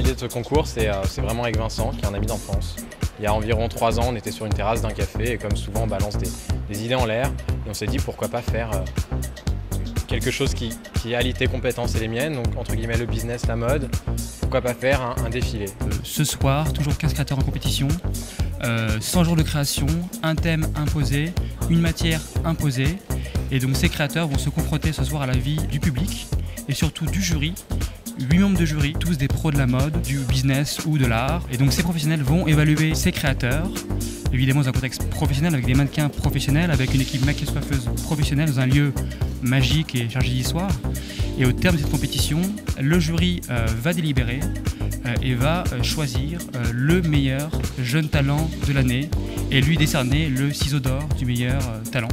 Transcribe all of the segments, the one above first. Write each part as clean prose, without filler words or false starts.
l'idée de ce concours, c'est vraiment avec Vincent, qui est un ami d'enfance. Il y a environ 3 ans, on était sur une terrasse d'un café et comme souvent, on balance des idées en l'air. Et on s'est dit pourquoi pas faire quelque chose qui allie tes compétences et les miennes, donc entre guillemets le business, la mode. Pourquoi pas faire un défilé. Ce soir, toujours 15 créateurs en compétition, 100 jours de création, un thème imposé, une matière imposée. Et donc ces créateurs vont se confronter ce soir à la vie du public et surtout du jury. 8 membres de jury, tous des pros de la mode, du business ou de l'art. Et donc ces professionnels vont évaluer ces créateurs, évidemment dans un contexte professionnel, avec des mannequins professionnels, avec une équipe maquilleuse-coiffeuse professionnelle dans un lieu magique et chargé d'histoire. Et au terme de cette compétition, le jury va délibérer et va choisir le meilleur jeune talent de l'année et lui décerner le ciseau d'or du meilleur talent.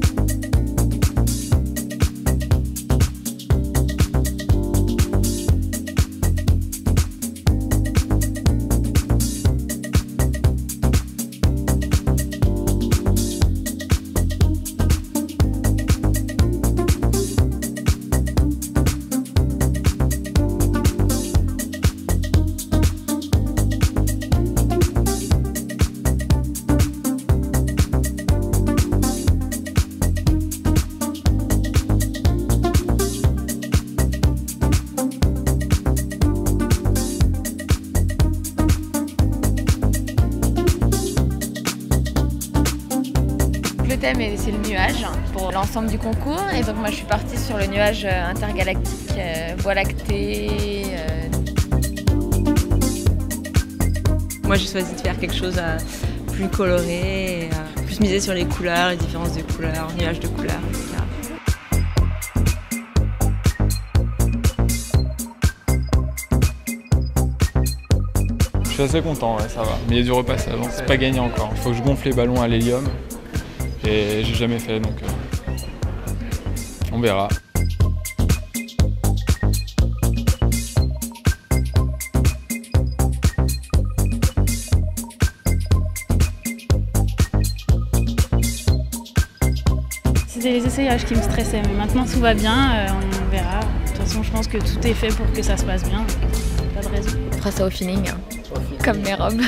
Le thème c'est le nuage pour l'ensemble du concours et donc moi je suis partie sur le nuage intergalactique, Voie lactée. Moi j'ai choisi de faire quelque chose plus coloré, plus misé sur les couleurs, les différences de couleurs, nuages de couleurs, etc. Je suis assez content, ouais, ça va. Mais il y a du repassage, c'est pas gagné encore. Il faut que je gonfle les ballons à l'hélium. Et j'ai jamais fait, donc on verra. C'était les essayages qui me stressaient, mais maintenant tout va bien, on verra. De toute façon, je pense que tout est fait pour que ça se passe bien, pas de raison. On fera ça au feeling, comme mes robes.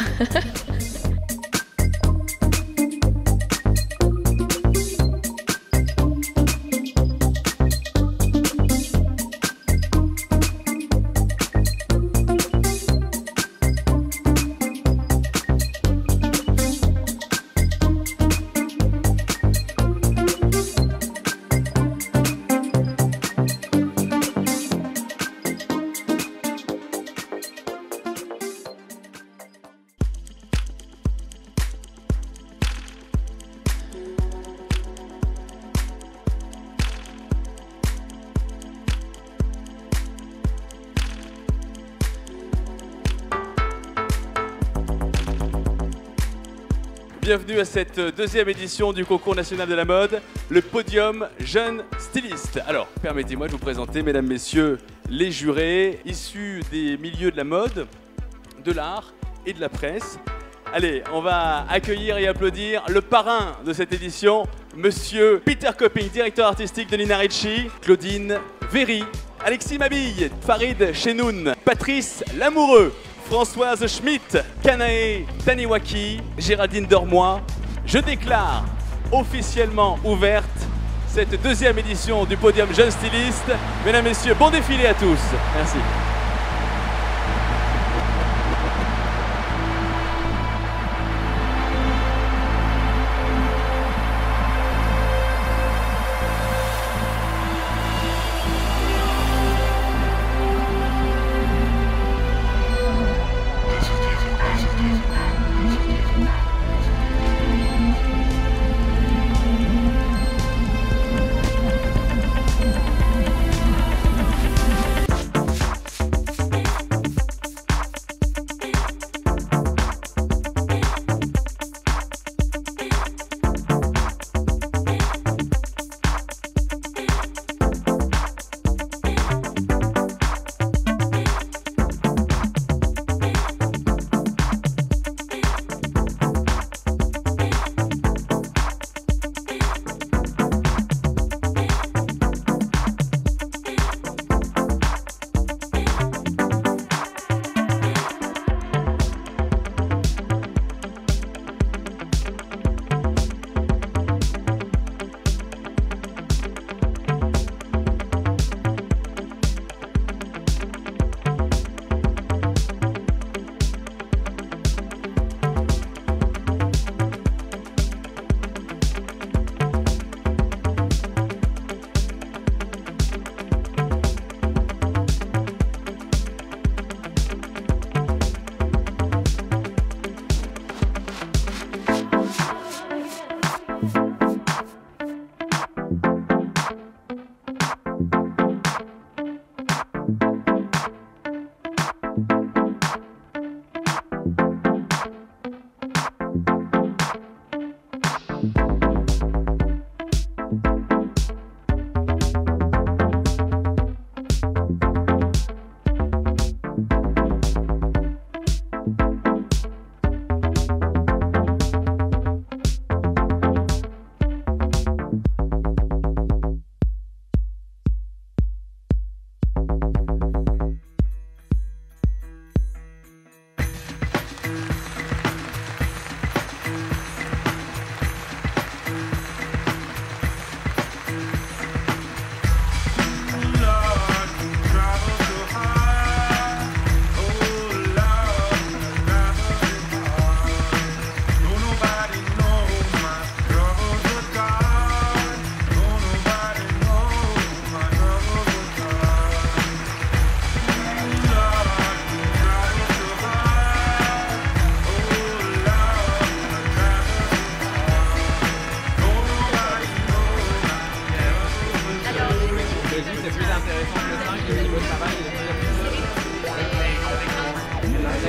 Bienvenue à cette deuxième édition du concours national de la mode, le podium jeune styliste. Alors, permettez-moi de vous présenter, mesdames, messieurs, les jurés issus des milieux de la mode, de l'art et de la presse. Allez, on va accueillir et applaudir le parrain de cette édition, monsieur Peter Copping, directeur artistique de Nina Ricci, Claudine Véry, Alexis Mabille, Farid Chenoun, Patrice Lamoureux, Françoise Schmitt, Kanae Taniwaki, Géraldine Dormois. Je déclare officiellement ouverte cette deuxième édition du podium jeune styliste. Mesdames, messieurs, bon défilé à tous. Merci.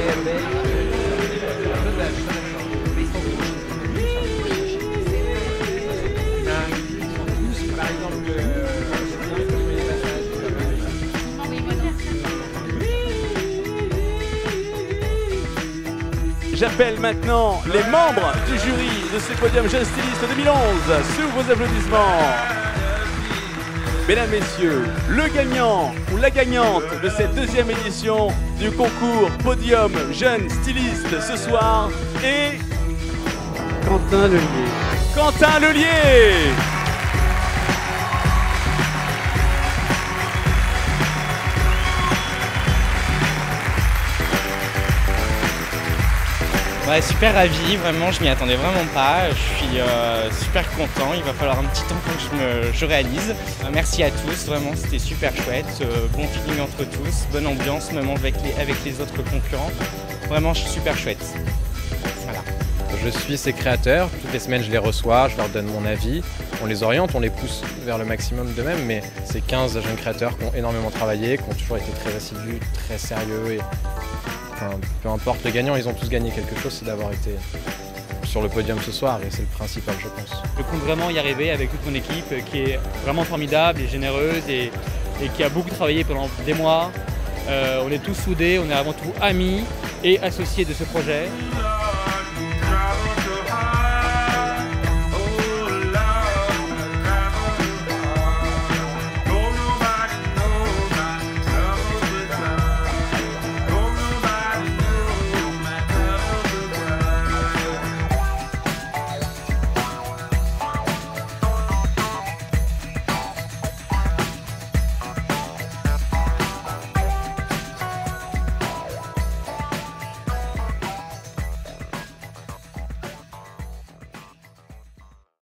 J'appelle maintenant les membres du jury de ce podium Jeune Styliste 2011 sous vos applaudissements. Mesdames, Messieurs, le gagnant ou la gagnante de cette deuxième édition du concours Podium Jeune Styliste ce soir est Quentin Lelier. Quentin Lelier. Ouais, super ravi, vraiment, je m'y attendais vraiment pas. Je suis super content, il va falloir un petit temps pour que je réalise. Merci à tous, vraiment, c'était super chouette. Bon feeling entre tous, bonne ambiance, même avec les autres concurrents. Vraiment, je suis super chouette. Voilà. Je suis ces créateurs, toutes les semaines je les reçois, je leur donne mon avis, on les oriente, on les pousse vers le maximum d'eux-mêmes, mais ces 15 jeunes créateurs qui ont énormément travaillé, qui ont toujours été très assidus, très sérieux et enfin, peu importe le gagnant, ils ont tous gagné quelque chose, c'est d'avoir été sur le podium ce soir et c'est le principal je pense. Je compte vraiment y arriver avec toute mon équipe qui est vraiment formidable et généreuse et qui a beaucoup travaillé pendant des mois. On est tous soudés, on est avant tout amis et associés de ce projet.